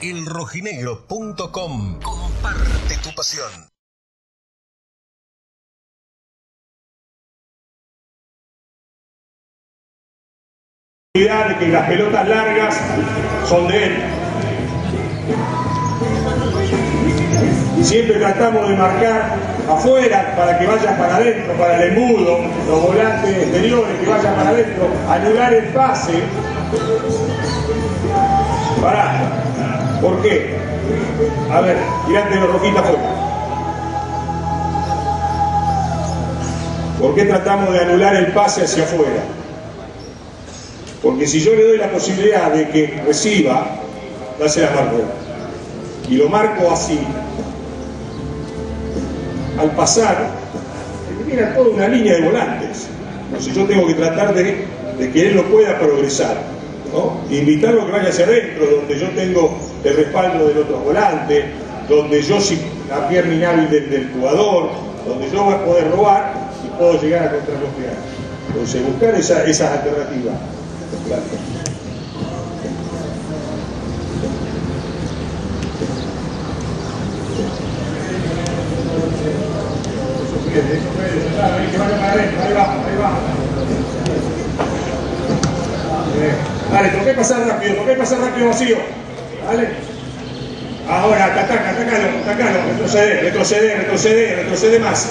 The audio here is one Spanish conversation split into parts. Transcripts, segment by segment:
elrojinegro.com. Comparte tu pasión. De que las pelotas largas son de él. Siempre tratamos de marcar afuera para que vayan para adentro, para el embudo, los volantes exteriores que vayan para adentro, anular el pase. ¿Por qué? A ver, tirante de rojita afuera. ¿Por qué tratamos de anular el pase hacia afuera? Porque si yo le doy la posibilidad de que reciba, ya se la marco. Y lo marco así. Al pasar, elimina toda una línea de volantes. Entonces yo tengo que tratar de que él lo pueda progresar, ¿no? Invitarlo a que vaya hacia adentro, donde yo tengo el respaldo del otro volante, donde yo sí la pierna inhábil del jugador, donde yo voy a poder robar y puedo llegar a contrabloquear. Entonces buscar esas alternativas. Claro. Dale, toqué pasar rápido vacío. Dale. Ahora, atacalo, retrocede más.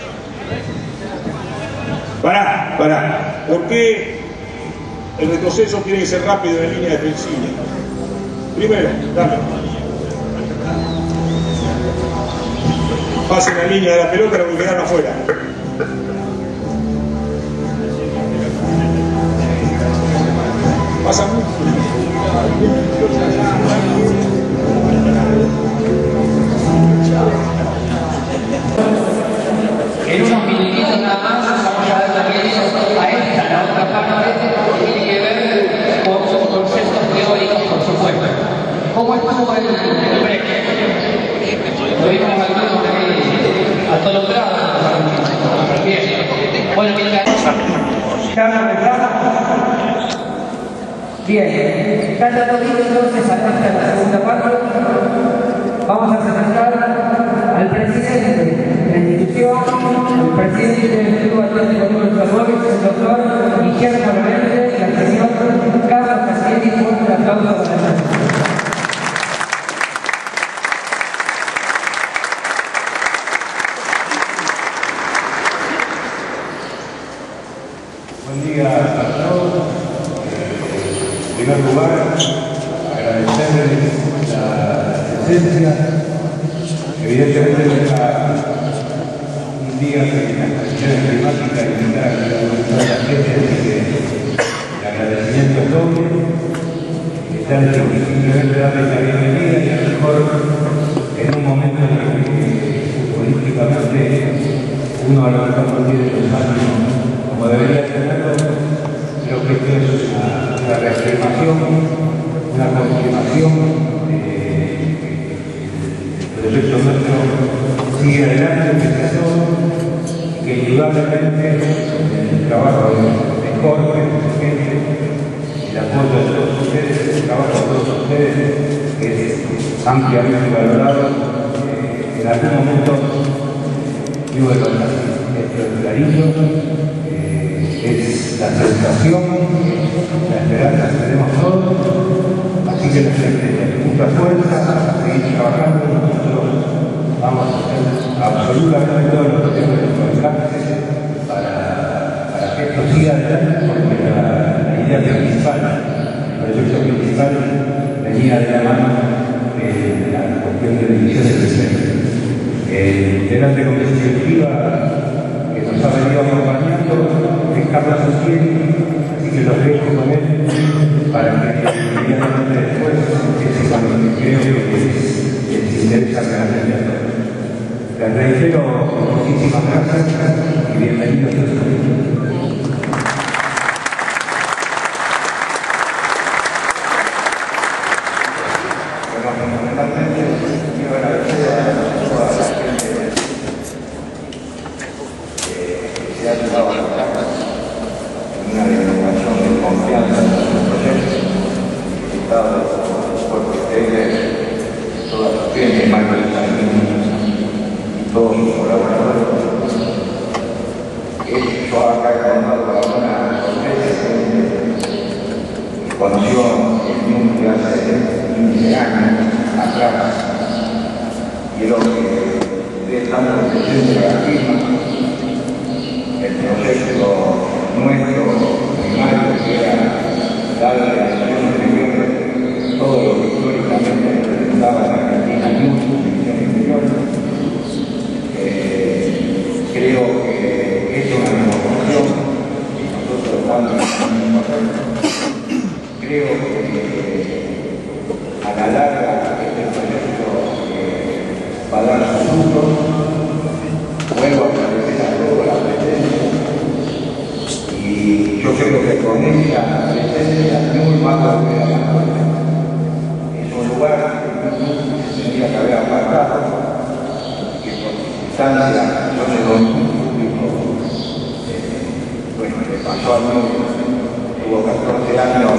Pará. ¿Por qué el retroceso tiene que ser rápido en línea defensiva? Primero, dale. Pasen la línea de la pelota, lo que quedaron afuera. Pasa mucho. En unos minutitos nada más vamos a dar también a esta, la otra parte, que tiene que ver con sus conceptos teóricos, por supuesto. ¿Cómo estuvo el break? Lo vimos algunos atolondrados. Bien. Bueno, bien, cada todito entonces arranca la segunda parte. Vamos a presentar al presidente de la institución, el presidente del Club Atlético número 9, el doctor Guillermo Lorenzo, y al señor Carlos Castelli, por un aplauso para él. Buen día a todos. En primer lugar, agradecerles la presencia. Evidentemente un día que las condiciones climáticas invitan a la gente, así que el agradecimiento es doble. Están simplemente darles la bienvenida y a lo mejor en un momento en el que políticamente uno a lo mejor no tiene los ánimos como debería tenerlo. Creo que esto es una reafirmación, una confirmación del proyecto nuestro sigue adelante, pese a todo, que indudablemente el trabajo de Jorge, de gente, el apoyo de todos ustedes, el trabajo de todos ustedes, que es ampliamente valorado. En algún momento yo voy a contar esto es clarito. Es la sensación, la esperanza que tenemos todos, así que les deseo mucha fuerza a seguir trabajando. Nosotros vamos a hacer absolutamente todo lo que tenemos en nuestro alcance para que esto siga adelante, porque la idea principal, el proyecto principal venía de la mano de la cuestión de divisiones de centro. Delante con perspectiva que nos ha venido acompañando es Carlos Castelli, así que los dejo con él para que inmediatamente después empiece con lo que creo que les interesa realmente a todos. Les reitero muchísimas gracias y bienvenidos a todos. Una demostración de confianza en nuestro proyecto, porque ustedes presidente de la firma, el proyecto nuestro primario que era darle a la nación exterior todo lo que históricamente representaba la Argentina en su división interior. Creo que es una demostración y nosotros estamos en el papel. Creo que a la larga este proyecto va a dar sus frutos. Vuelvo a agradecer a todos la presencia y yo creo que con esta presencia muy va a volver a la puerta. Es un lugar que se tendría que haber apartado, que por circunstancias yo le doy un público, bueno, le pasó a mí, tuvo 14 años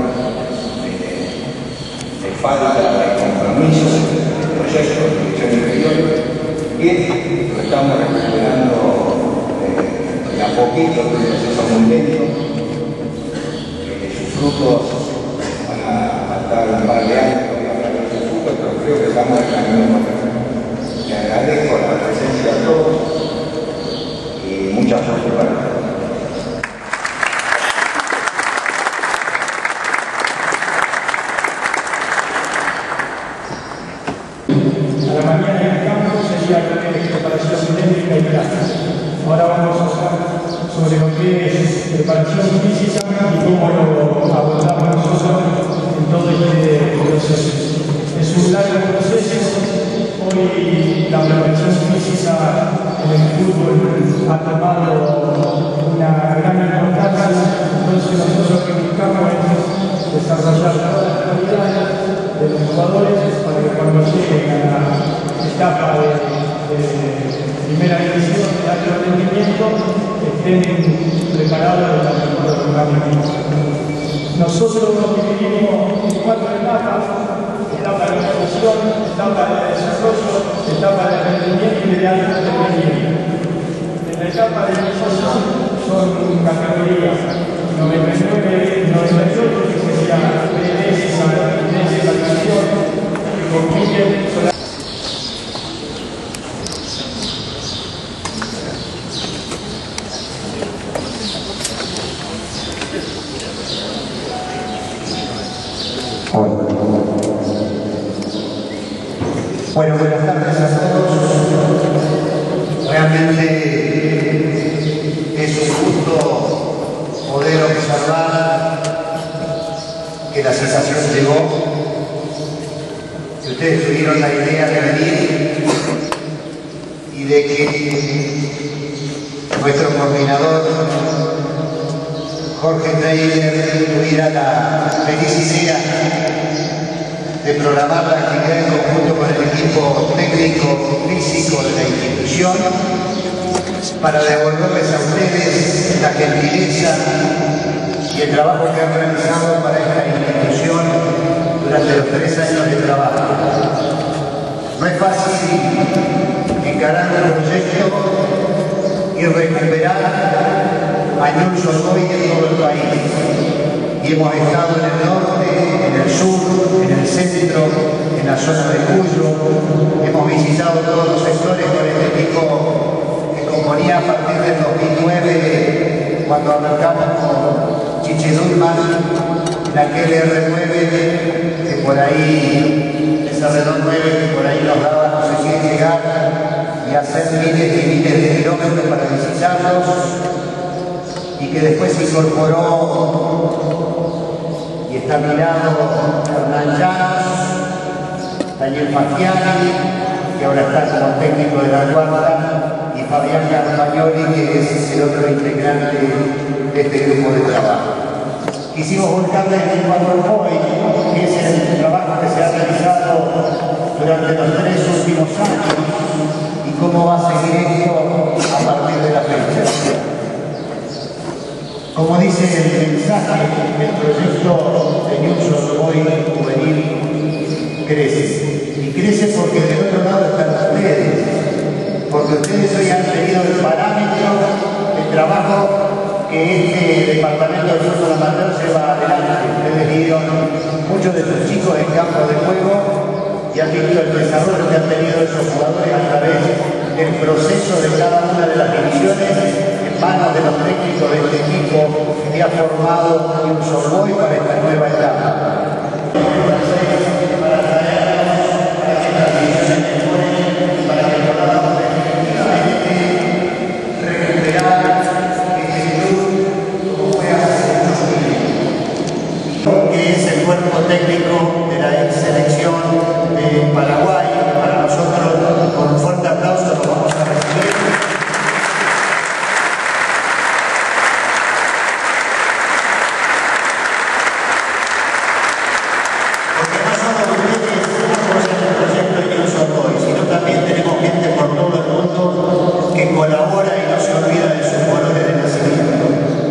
de falta de compromiso del proyecto de división interior, y lo estamos recuperando de a poquito, de un proceso muy lento, sus frutos van a estar un par de años para ver sus frutos, pero creo que estamos en el camino correcto. Le agradezco la presencia a todos y mucha suerte para todos. A la mañana en el campo sería preparación cinética y plástica. Ahora vamos a hablar sobre lo que es preparación física y cómo lo abordamos nosotros en todo este proceso. Es un largo proceso. Hoy la preparación física en el fútbol ha tomado una gran importancia. Entonces nosotros lo que buscamos es desarrollar todas las habilidades de los jugadores para que cuando lleguen a la etapa de primera división de alto rendimiento estén preparados de la mejor manera. Nosotros nos dividimos en 4 etapas: etapa de iniciación, etapa de desarrollo, etapa de rendimiento y de alto rendimiento. En la etapa de iniciación son categorías 99, 98, que sería la canción, que compiten solamente. Bueno, buenas tardes a todos. Realmente es un gusto poder observar que la sensación llegó, que ustedes tuvieron la idea de venir y de que nuestro coordinador Jorge Trainer tuviera la feliz idea de programar la actividad en conjunto con el equipo técnico físico de la institución para devolverles a ustedes la gentileza y el trabajo que han realizado para esta institución durante los 3 años de trabajo. No es fácil encarar un proyecto y recuperar a Newell's Old Boys en todo el país. Y hemos estado en el norte, en el sur, en el centro, en la zona de Cuyo. Hemos visitado todos los sectores con el equipo que componía a partir del 2009, cuando arrancamos con Chiche Dulman, en aquel R9, que por ahí, ese R9 que por ahí nos daba no sé qué llegar y hacer miles y miles de kilómetros para visitarlos, y que después se incorporó y está mirado Hernán Llanos, Daniel Fagiani, que ahora está como técnico de la Guarda, y Fabián Carpagnoli, que es el otro integrante de este grupo de trabajo. Quisimos volcarles el PowerPoint, que es el trabajo que se ha realizado durante los 3 últimos años y cómo va a seguir esto a partir de la fecha. Como dice el mensaje, el proyecto de Newell's Old Boys juvenil crece. Y crece porque del otro lado están ustedes. Porque ustedes hoy han tenido el parámetro de trabajo que este departamento de fútbol amateur lleva adelante. Ustedes vieron muchos de sus chicos en campo de juego y han visto el desarrollo que han tenido esos jugadores a través de el proceso de cada una de las divisiones en manos de los técnicos de este equipo que ha formado un Solboy para esta nueva etapa. Que es el cuerpo técnico de la ex selección de Paraguay. Para nosotros, con un fuerte aplauso, lo vamos a recibir. Porque no solo ustedes apoyan el proyecto de New Solboy, sino también tenemos gente por todo el mundo que colabora y no se olvida de sus colores de nacimiento.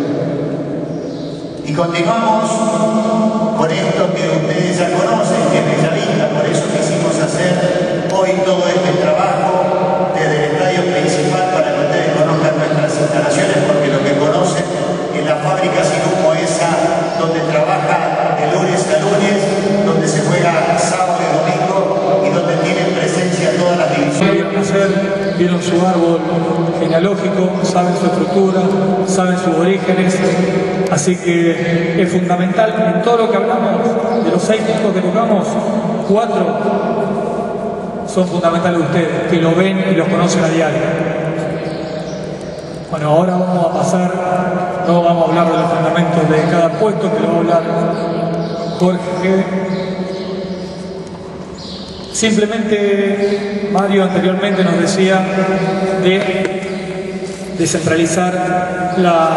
Y continuamos con esto que ustedes ya conocen, que es Bellavista. Por eso quisimos hacer hoy todo este trabajo desde el estadio principal para que ustedes conozcan nuestras instalaciones, porque lo que conocen es la fábrica sin humo esa donde trabaja de lunes a lunes, donde se juega sábado y domingo y donde tienen presencia todas las divisiones. Vieron su árbol genealógico, saben su estructura, saben sus orígenes, así que es fundamental en todo lo que hablamos. De los 6 puntos que tocamos, 4 son fundamentales ustedes, que lo ven y los conocen a diario. Bueno, ahora vamos a pasar, no vamos a hablar de los fundamentos de cada puesto, que lo va a hablar Jorge. Simplemente Mario anteriormente nos decía de descentralizar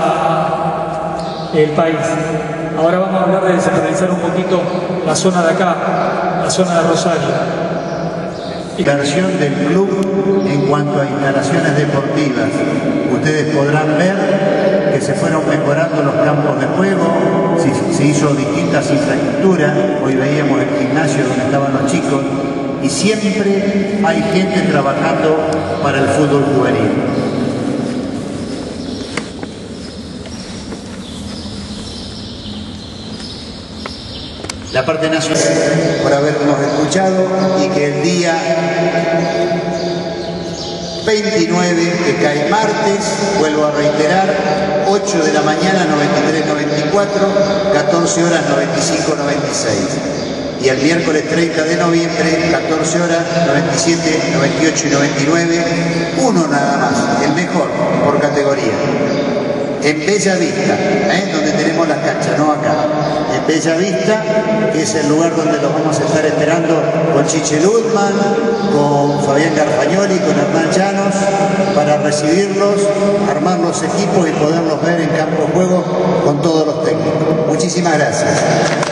el país. Ahora vamos a hablar de descentralizar un poquito la zona de acá, la zona de Rosario. Inversión del club en cuanto a instalaciones deportivas. Ustedes podrán ver que se fueron mejorando los campos de juego, se hizo distintas infraestructuras. Hoy veíamos el gimnasio donde estaban los chicos y siempre hay gente trabajando para el fútbol juvenil. La parte nacional por habernos escuchado y que el día 29, que cae martes, vuelvo a reiterar, 8 de la mañana 93-94, 14 horas 95-96. Y el miércoles 30 de noviembre, 14 horas 97, 98 y 99, uno nada más, el mejor por categoría. En Bellavista, donde tenemos las canchas, no acá. En Bellavista, que es el lugar donde los vamos a estar esperando con Chiche Ludman, con Fabián Garfagnoli, con Hernán Llanos, para recibirlos, armar los equipos y poderlos ver en campo de juego con todos los técnicos. Muchísimas gracias.